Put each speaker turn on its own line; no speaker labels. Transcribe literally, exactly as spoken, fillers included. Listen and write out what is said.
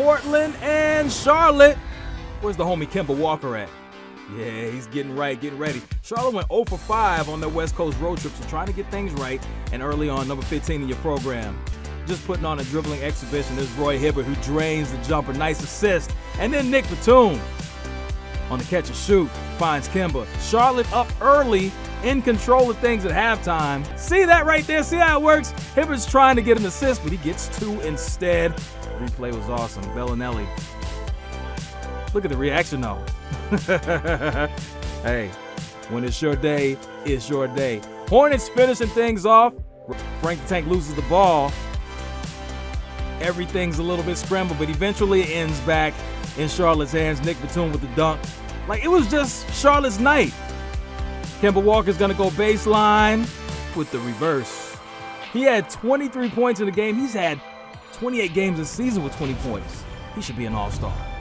Portland and Charlotte. Where's the homie Kemba Walker at? Yeah, he's getting right, getting ready. Charlotte went zero for five on their West Coast road trip, so trying to get things right. And early on, number fifteen in your program, just putting on a dribbling exhibition. There's Roy Hibbert, who drains the jumper. Nice assist. And then Nick Batum on the catch and shoot finds Kemba. Charlotte up early, in control of things at halftime. See that right there? See how it works? Hibbert's trying to get an assist, but he gets two instead. Replay was awesome. Bellinelli. Look at the reaction, though. Hey, when it's your day, it's your day. Hornets finishing things off. Frank the Tank loses the ball. Everything's a little bit scrambled, but eventually it ends back in Charlotte's hands. Nick Batum with the dunk. Like, it was just Charlotte's night. Kemba Walker's going to go baseline with the reverse. He had twenty-three points in the game. He's had twenty-eight games this season with twenty points. He should be an all-star.